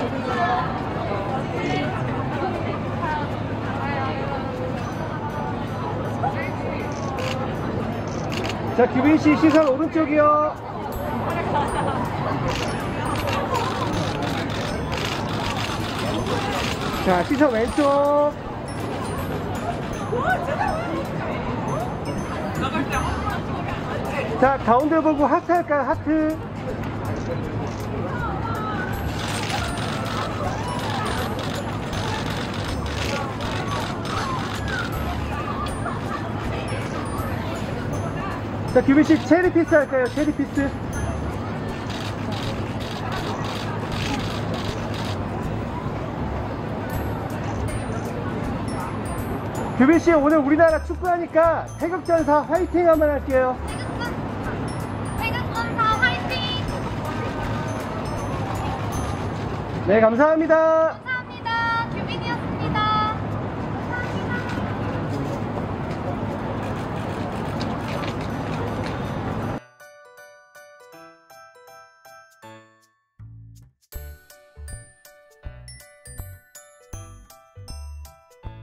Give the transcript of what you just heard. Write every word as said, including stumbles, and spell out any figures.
자, 규빈씨 시선 오른쪽이요. 자, 시선 왼쪽. 자, 가운데 보고 하트 할까요? 하트. 자, 규빈씨 체리 피스 할까요? 체리 피스. 규빈씨 오늘 우리나라 축구하니까 태극전사 화이팅 한번 할게요. 태극전사 화이팅! 네, 감사합니다.